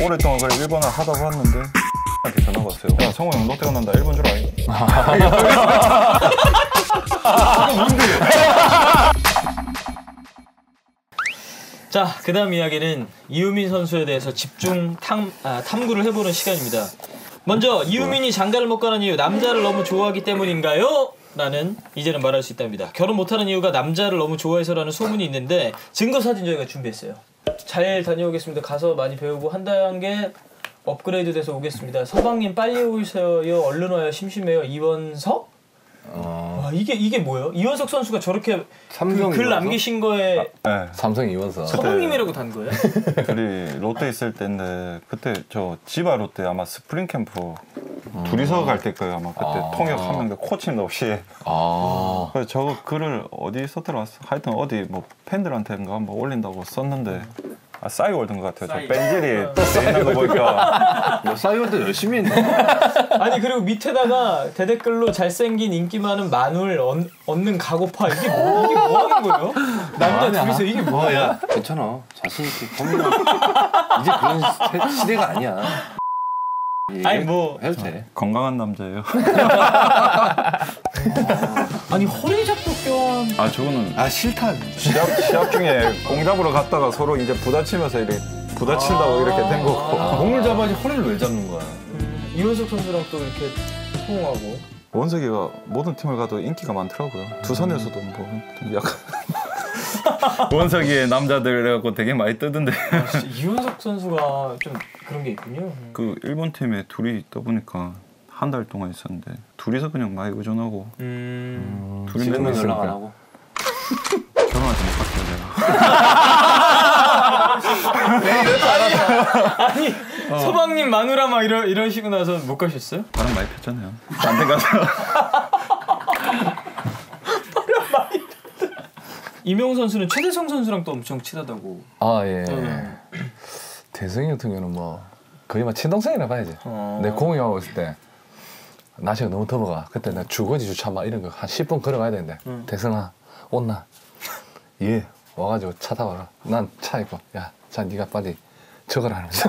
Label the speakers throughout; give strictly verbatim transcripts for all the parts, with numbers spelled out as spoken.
Speaker 1: 오랫동안 그래 일본을 하다 봤는데 한테 전화가 왔어요. 야 성호 형 롯데가 난다 일본 줄 아니? 뭔데?
Speaker 2: 자, 그 다음 이야기는 이유민 선수에 대해서 집중 탐, 아, 탐구를 해보는 시간입니다. 먼저 이유민이 장가를 못 가는 이유, 남자를 너무 좋아하기 때문인가요? 라는 이제는 말할 수 있답니다. 결혼 못하는 이유가 남자를 너무 좋아해서라는 소문이 있는데 증거 사진 저희가 준비했어요. 잘 다녀오겠습니다. 가서 많이 배우고 한 단계 업그레이드 돼서 오겠습니다. 서방님 빨리 오세요. 얼른 와요. 심심해요. 이원석? 어... 와, 이게 이게 뭐예요? 이원석 선수가 저렇게 그 글 남기신 거에
Speaker 1: 아, 네.
Speaker 3: 삼성 이원석
Speaker 2: 서방님이라고 단 거예요?
Speaker 1: 우리 롯데 있을 때인데 그때 저 지바 롯데 아마 스프링 캠프 음. 둘이서 갈 때 거예요. 아마 그때
Speaker 3: 아.
Speaker 1: 통역 한 명도 코치님도 없이.
Speaker 3: 아.
Speaker 1: 그래서 저 글을 어디 썼더라? 하여튼 어디 뭐 팬들한테인가 한번 올린다고 썼는데. 아, 싸이월드인 것 같아요.
Speaker 2: 싸이.
Speaker 1: 저 벤질이 또 쓰이는 거 보니까.
Speaker 3: 너 싸이월드 열심히 했네.
Speaker 2: 아니 그리고 밑에다가 대댓글로 잘생긴 인기 많은 마눌 얻, 얻는 가고파 이게 뭐 이게 뭐 하는 거예요? 남자 둘이서 이게 뭐야?
Speaker 3: 괜찮아. 자신 있게 고민하. 이제 그런 시, 시대가 아니야.
Speaker 2: 아니 뭐
Speaker 3: 해도 돼.
Speaker 1: 건강한 남자예요.
Speaker 2: 아니 허리 잡고 껴.
Speaker 1: 아 저거는
Speaker 3: 아 싫다.
Speaker 1: 시합 시합 중에 공 잡으러 갔다가 서로 이제 부딪히면서 이렇게 부딪힌다고 아 이렇게 된 거고.
Speaker 3: 아 공을 잡아야지 허리를 왜 잡는 거야?
Speaker 2: 음, 이원석 선수랑 또 이렇게 호응하고.
Speaker 1: 원석이가 모든 팀을 가도 인기가 많더라고요. 두산에서도 뭐 약간 원석이의 남자들 해갖고 되게 많이 뜨던데.
Speaker 2: 아, 진짜 이원석 선수가 좀 그런 게 있군요.
Speaker 1: 그 일본 팀에 둘이 있다 보니까 한 달 동안 있었는데 둘이서 그냥 많이 의존하고.
Speaker 2: 음.
Speaker 1: 둘이
Speaker 3: 집에는 연락 안 하고.
Speaker 1: 결혼하지 못 갔어요
Speaker 2: 아니,
Speaker 1: 내가.
Speaker 2: 아니 어. 서방님 마누라 막 이런 이런 식으로 나서 못 가셨어요?
Speaker 1: 바람 많이 폈잖아요. 딴 데 가서.
Speaker 2: 바람 많이 폈다. 이명호 선수는 최대성 선수랑 또 엄청 친하다고.
Speaker 3: 아 예.
Speaker 2: 음.
Speaker 3: 대성이 같은 경우는 뭐 거의 막 친동생이라 봐야지.
Speaker 2: 어.
Speaker 3: 내 공유하고 있을 때 날씨가 너무 더워가. 그때 나 주거지 주차 막 이런 거 한 십 분 걸어가야 되는데 음. 대성아 온나? 예. 와가지고 차 타봐라. 난 차 있고 야, 자 네가 빨리 적어라 하면서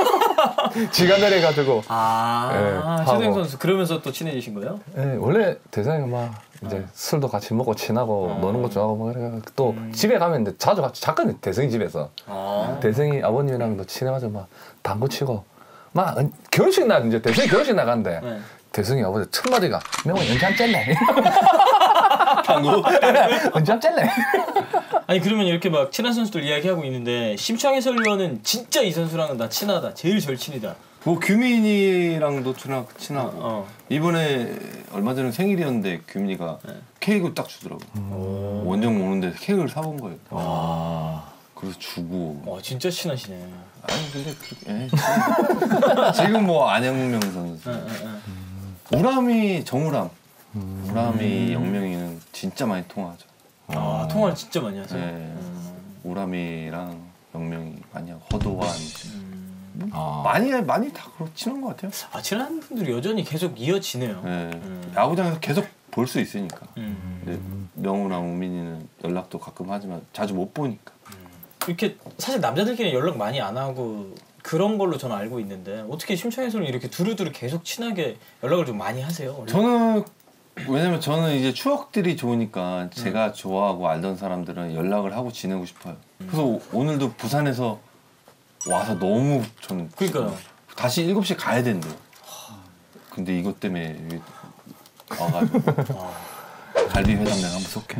Speaker 3: 지가 내려가지고.
Speaker 2: 아,
Speaker 3: 예,
Speaker 2: 최대성 선수 그러면서 또 친해지신 거예요?
Speaker 3: 예, 원래 대성이가 막 이제 어. 술도 같이 먹고 친하고 어. 노는 거 좋아하고 뭐 그래. 또 음. 집에 가면 이제 자주 같이 잠깐 대성이 집에서 어. 대성이 아버님이랑도 친해가지고 막 당구 치고 막 결혼식 날 이제 대성이 결혼식 나갔는데 네. 대성이 아버지 첫 마디가 명호 연장 짤래.
Speaker 2: 당구?
Speaker 3: 연장 짤래.
Speaker 2: 아니 그러면 이렇게 막 친한 선수들 이야기하고 있는데 심창 해설위원은 진짜 이 선수랑은 나 친하다. 제일 절친이다.
Speaker 4: 뭐 규민이랑도 친하, 친하고
Speaker 2: 어.
Speaker 4: 이번에 얼마 전에 생일이었는데 규민이가 네. 케이크를 딱 주더라고. 음. 원정 오는데 케이크를 사본 거예요. 아. 그래서 주고.
Speaker 2: 와 진짜 친하시네.
Speaker 4: 아니 근데 그, 예, 지금 뭐 안영명 선수, 에, 에, 에. 우람이 정우람, 음. 우람이 영명이는 진짜 많이 통화하죠.
Speaker 2: 아, 아 통화를 진짜 많이 하세요.
Speaker 4: 네.
Speaker 2: 음.
Speaker 4: 우람이랑 영명이 많이 하고 허도환. 음.
Speaker 3: 아.
Speaker 4: 많이 많이 다 그렇게 친한 것 같아요.
Speaker 2: 아 친한 분들이 여전히 계속 이어지네요.
Speaker 4: 네.
Speaker 2: 음.
Speaker 4: 야구장에서 계속 볼 수 있으니까.
Speaker 2: 음.
Speaker 4: 근데 명우랑 우민이는 연락도 가끔 하지만 자주 못 보니까.
Speaker 2: 음. 이렇게 사실 남자들끼리 연락 많이 안 하고 그런 걸로 저는 알고 있는데 어떻게 심창 해설은 이렇게 두루두루 계속 친하게 연락을 좀 많이 하세요? 원래?
Speaker 4: 저는 왜냐면 저는 이제 추억들이 좋으니까 제가 음. 좋아하고 알던 사람들은 연락을 하고 지내고 싶어요. 음. 그래서 오늘도 부산에서 와서 너무 저는
Speaker 2: 그러니까요.
Speaker 4: 다시 일곱 시에 가야 된대요. 근데 이것 때문에 와가지고 갈비 회담 내가 한번 쏠게.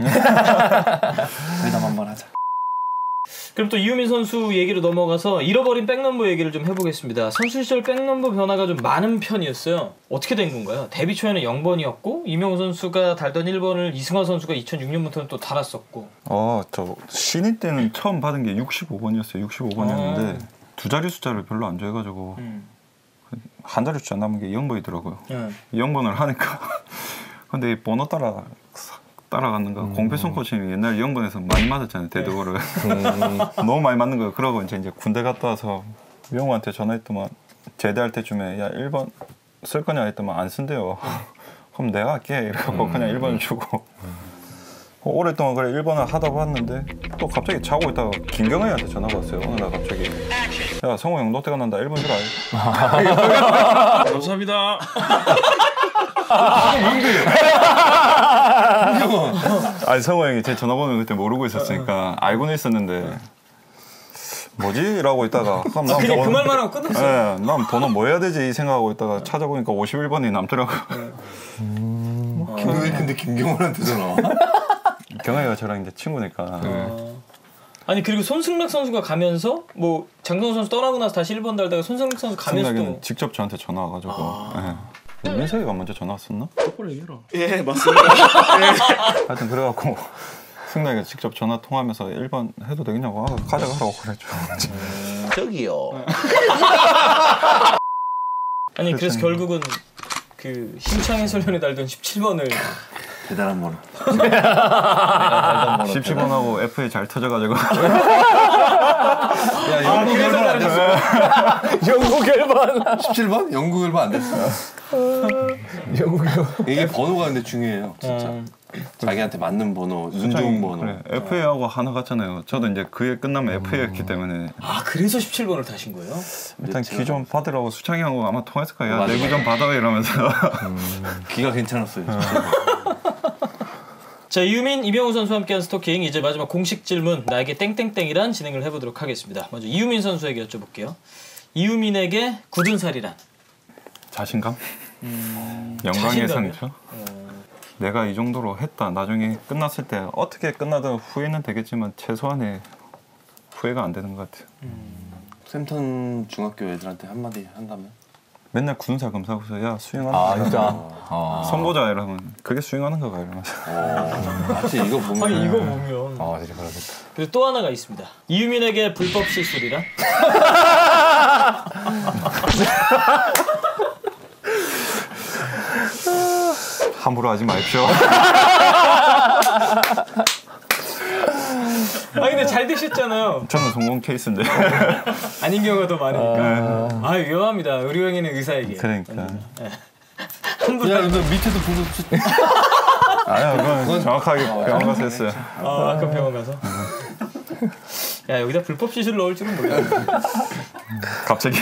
Speaker 4: 회담 한번 하자.
Speaker 2: 그럼 또 이유민 선수 얘기로 넘어가서 잃어버린 백넘버 얘기를 좀 해보겠습니다. 선수 시절 백넘버 변화가 좀 많은 편이었어요. 어떻게 된 건가요? 데뷔 초에는 영 번이었고 이명호 선수가 달던 일 번을 이승환 선수가 이천육 년부터는 또 달았었고.
Speaker 1: 어, 저 신인 때는 처음 받은 게 육십오 번이었어요. 육십오 번이었는데 아. 두 자리 숫자를 별로 안 좋아해가지고 음. 한 자리 숫자 남은 게 영 번이더라고요. 음. 영 번을 하니까 근데 이 번호 따라 따라가는 거 음. 공패송 코치님이 옛날 영 번에서 많이 맞았잖아요. 데드볼을. 음. 너무 많이 맞는 거예요. 그러고 이제, 이제 군대 갔다 와서 명호한테 전화했더만 제대할 때쯤에 야 일 번 쓸 거냐 했더만 안 쓴대요. 그럼 내가 할게 이러고 음. 그냥 일 번을 주고 음. 오랫동안 그래 일 번을 하다 봤는데 또 갑자기 자고 있다가 김경현한테 전화가 왔어요. 어느 날 갑자기 야 성호 형 롯데 간다 일 번 주라.
Speaker 5: 감사합니다.
Speaker 1: 아니 성호 형이 제 전화번호 그때 모르고 있었으니까 알고는 있었는데 뭐지? 라고 있다가
Speaker 2: 아, 그냥 그 말만 하고 끝났어요?
Speaker 1: 네, 난 번호 뭐 해야 되지 이 생각하고 있다가 찾아보니까 오십일 번이 남더라고요.
Speaker 4: 음... 어... 왜 근데 김경호한테 전화?
Speaker 1: 경아이가 저랑 이제 친구니까.
Speaker 2: 어... 아니 그리고 손승락 선수가 가면서 뭐 장성호 선수 떠나고 나서 다시 일 번 달다가 손승락 선수 가면서 또
Speaker 1: 직접 저한테 전화 와가지고 아... 네. 민석이가 먼저 전화 왔었나?
Speaker 5: 똑바로 얘기해라.
Speaker 6: 예 맞습니다. 예.
Speaker 1: 하여튼 그래갖고 승락이가 직접 전화 통화하면서 일 번 해도 되겠냐고 아, 가져가라고 그랬죠.
Speaker 6: 음, 저기요.
Speaker 2: 아니 그래서 결국은 그 힘창 해설위원이 달던 십칠 번을
Speaker 4: 대단한 번호.
Speaker 1: 십칠 번하고 에프에이 잘 터져가지고.
Speaker 4: 야 영국 일 번 안 됐어.
Speaker 3: 영국 일 번.
Speaker 4: 십칠 번? 영국 일 번 안 됐어.
Speaker 3: 영국 일 번.
Speaker 4: 이게 번호가 근데 중요해요, 진짜. 음. 자기한테 맞는 번호, 운 좋은 번호.
Speaker 1: 그래, 에프에이하고 하나 같잖아요. 저도 이제 그게 끝나면 음. 에프에이였기 때문에.
Speaker 2: 아 그래서 십칠 번을 타신 거예요?
Speaker 1: 일단 기 좀 받으라고 수창이하고 아마 통화했을 거예요. 야, 내 기 좀 받아 이러면서.
Speaker 4: 음. 기가 괜찮았어요.
Speaker 2: 자 이유민, 이명우 선수와 함께한 스토킹 이제 마지막 공식 질문 나에게 땡땡땡이란 진행을 해보도록 하겠습니다. 먼저 이유민 선수에게 여쭤볼게요. 이유민에게 굳은 살이란?
Speaker 1: 자신감?
Speaker 2: 음,
Speaker 1: 영광의 상처? 어... 내가 이 정도로 했다. 나중에 끝났을 때 어떻게 끝나든 후회는 되겠지만 최소한의 후회가 안 되는 것 같아요.
Speaker 2: 음...
Speaker 4: 샘턴 중학교 애들한테 한마디 한다면?
Speaker 1: 맨날 군사 검사하고서 야 수영하는
Speaker 3: 아
Speaker 1: 거야.
Speaker 3: 진짜?
Speaker 1: 아. 선보자 이러면 그게 수영하는 거가 이러면서.
Speaker 4: 사실 이거 보면
Speaker 2: 아니 이거 보면
Speaker 3: 아 진짜 그러겠다.
Speaker 2: 그리고 또 하나가 있습니다. 이유민에게 불법 시술이란?
Speaker 1: 함부로 하지 마십시오.
Speaker 2: 아 근데 잘 되셨잖아요.
Speaker 1: 저는 성공 케이스인데.
Speaker 2: 아닌 경우가 더 많으니까. 아, 아 위험합니다. 의료행위는 의사에게.
Speaker 1: 그러니까.
Speaker 2: 네.
Speaker 4: 야, 너 밑에도 보고.
Speaker 1: 아니야, 그건 정확하게 병원 가서 했어요.
Speaker 2: 아, 아까 병원 가서. 야 여기다 불법 시술 넣을 줄은 몰랐네.
Speaker 1: 갑자기.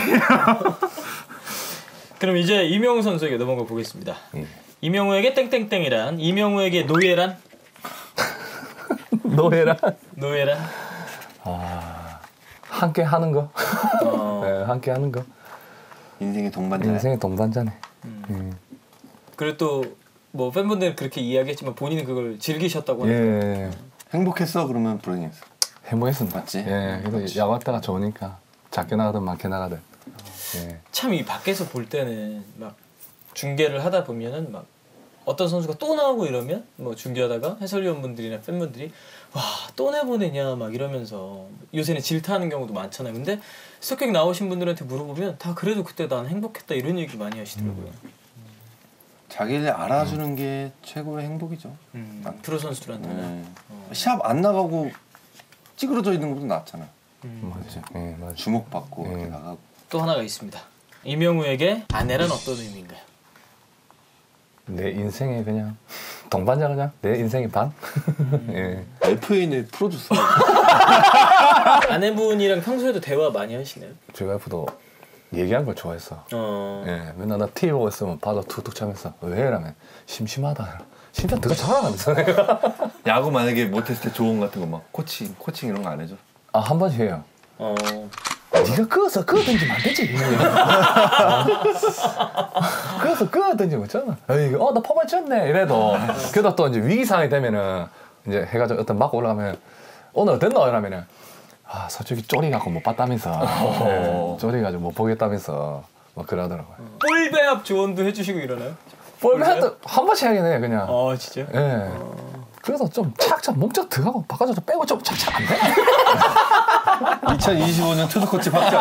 Speaker 2: 그럼 이제 이명우 선수에게 넘어가 보겠습니다. 음. 이명우에게 땡땡땡이란? 이명우에게 노예란?
Speaker 3: 노예란?
Speaker 2: 노예란?
Speaker 3: 아 함께 하는 거. 어. 네, 함께 하는 거.
Speaker 4: 인생의 동반자.
Speaker 3: 인생의 동반자네.
Speaker 2: 음.
Speaker 3: 음.
Speaker 2: 그리고 또 뭐 팬분들은 그렇게 이야기했지만 본인은 그걸 즐기셨다고 하니까.
Speaker 3: 예.
Speaker 4: 행복했어 그러면 불행했어.
Speaker 3: 행복했습니다.
Speaker 4: 맞지?
Speaker 3: 예. 그래서 야구 갔다가 좋으니까 작게 나가든 많게 나가든. 예.
Speaker 2: 참 이 밖에서 볼 때는 막 중계를 하다 보면은 막 어떤 선수가 또 나오고 이러면 뭐 중계하다가 해설위원분들이나 팬분들이 와 또 내보내냐 막 이러면서 요새는 질타하는 경우도 많잖아요. 근데 스토킹 나오신 분들한테 물어보면 다 그래도 그때 난 행복했다 이런 얘기 많이 하시더라고요. 음.
Speaker 4: 자기를 알아주는 음. 게 최고의 행복이죠.
Speaker 2: 음. 프로 선수들한테는 네.
Speaker 4: 어. 시합 안 나가고 찌그러져 있는 것도 낫잖아.
Speaker 3: 음. 맞죠. 네, 맞아.
Speaker 4: 주목받고
Speaker 3: 네.
Speaker 4: 이렇게 나가고.
Speaker 2: 또 하나가 있습니다. 이명우에게 아내란 어떤 의미인가요?
Speaker 3: 내 인생의 그냥 동반자 그냥 내 인생의 반.
Speaker 2: 음.
Speaker 3: 예.
Speaker 4: 에프에이는 프로듀서.
Speaker 2: 아내분이랑 평소에도 대화 많이 하시나요?
Speaker 3: 저희 와이프도 얘기하는 걸 좋아했어. 어. 예, 맨날 나 티비 보고 있으면 바로 툭툭 차면서 왜 이러면 심심하다. 심지어 내가 잘하면서 내가.
Speaker 4: 야구 만약에 못했을 때 조언 같은 거 막 코칭, 코칭 이런 거 안 해줘?
Speaker 3: 아, 한 번씩 해요.
Speaker 2: 어.
Speaker 3: 네가 그어서 그어 던지면 안 되지. 그어서 그어 던지면 있잖아. 어, 나 포만 쳤네. 이래도. 그러다 또 이제 위기 상황이 되면은 이제 해가지고 어떤 막 올라가면 오늘 어땠노? 이러면은 아, 솔직히 쪼리갖고 못 봤다면서. 네, 쪼리가지고 못 보겠다면서 막 그러더라고요.
Speaker 2: 볼 배합 조언도 해주시고 이러나요?
Speaker 3: 볼 배합도 한 번씩 하긴 해 그냥.
Speaker 2: 아, 진짜?
Speaker 3: 예. 네. 어... 그래서 좀 착착 목적 들어가고 바꿔줘서 빼고 좀 착착 안 돼?
Speaker 4: 이천이십오 년 투수코치 박자.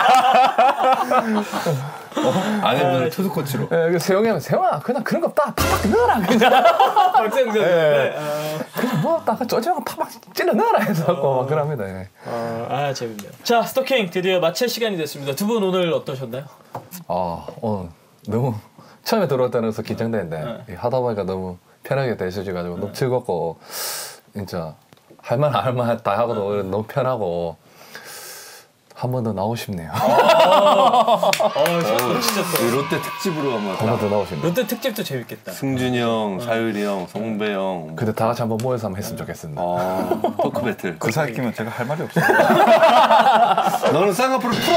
Speaker 4: 어? 아내분은 투수코치로.
Speaker 3: 예, 네, 세영이 하면 세영아 그냥 그런 거 딱 팍팍 넣어라 그냥.
Speaker 2: 박세영 선수.
Speaker 3: 예. 아... 그냥 뭐딱 쪼지랑 팍팍 찔러 넣어라 해서 어... 막 그럽니다. 예.
Speaker 2: 아, 아 재밌네요. 자 스토킹 드디어 마칠 시간이 됐습니다. 두 분 오늘 어떠셨나요?
Speaker 3: 아 오늘 너무 처음에 들어올 때는 그래서 긴장되는데 네. 하다 보니까 너무 편하게 되셔가지고 네. 너무 즐겁고 진짜 할만 할만 다 하고도 네. 너무 편하고 한 번 더 나오고 싶네요.
Speaker 2: 어, 진짜 또
Speaker 4: 롯데 특집으로 한번
Speaker 3: 한 번 더 나오고 싶네요.
Speaker 2: 롯데 특집도 재밌겠다.
Speaker 4: 승준이 형, 사유리 형, 성배 형.
Speaker 3: 근데 다 같이 한번 모여서 한번 했으면 좋겠습니다.
Speaker 4: 아, 토크 배틀.
Speaker 1: 그 사이 끼면 제가 할 말이 없어요.
Speaker 4: 너는 쌍꺼풀을 풀어.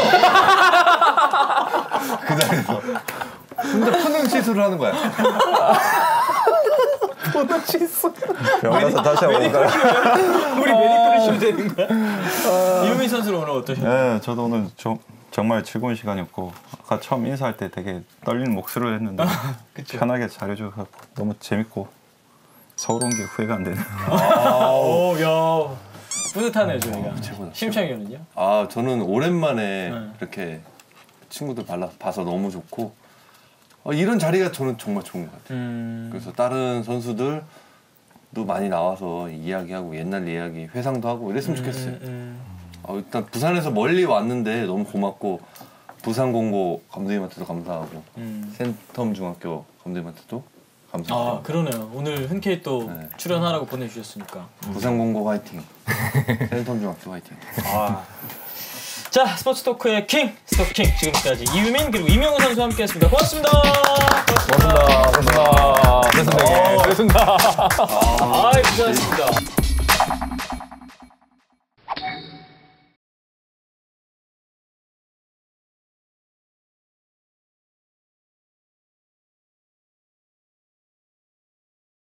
Speaker 4: 그 자리에서 혼자 푸는 시술을 하는 거야.
Speaker 2: 푸는 시술.
Speaker 1: 병원 가서 다시 한번 올까요?
Speaker 2: 우리 메디컬을 쉬면 되는 거야. 이우민 선수는 오늘 어떠셨나요?
Speaker 1: 네, 저도 오늘 좀 정말 즐거운 시간이었고 아까 처음 인사할 때 되게 떨리는 목소리를 했는데 편하게 잘해줘서 너무 재밌고 서울 온 게 후회가 안 되네요.
Speaker 2: 오, 야, 뿌듯하네요 저희가.
Speaker 4: 최고다.
Speaker 2: 심창희 의원은요?
Speaker 4: 아, 저는 오랜만에
Speaker 2: 네.
Speaker 4: 이렇게 친구들 발라, 봐서 너무 좋고 어, 이런 자리가 저는 정말 좋은 것 같아요.
Speaker 2: 음...
Speaker 4: 그래서 다른 선수들도 많이 나와서 이야기하고 옛날 이야기 회상도 하고 이랬으면 좋겠어요.
Speaker 2: 음, 음.
Speaker 4: 어, 일단 부산에서 멀리 왔는데 너무 고맙고 부산공고 감독님한테도 감사하고
Speaker 2: 음.
Speaker 4: 센텀 중학교 감독님한테도 감사하고
Speaker 2: 아 그러네요. 오늘 흔쾌히 또
Speaker 4: 네.
Speaker 2: 출연하라고 보내주셨으니까.
Speaker 4: 부산공고 화이팅. 센텀 중학교 화이팅.
Speaker 2: 아. 자 스포츠 토크의 킹 스토킹 지금까지 이유민 그리고 이명우 선수와 함께했습니다. 고맙습니다.
Speaker 3: 고맙습니다. 고맙습니다. 고맙습니다. 고맙습니다.
Speaker 2: 아, 고생하셨습니다.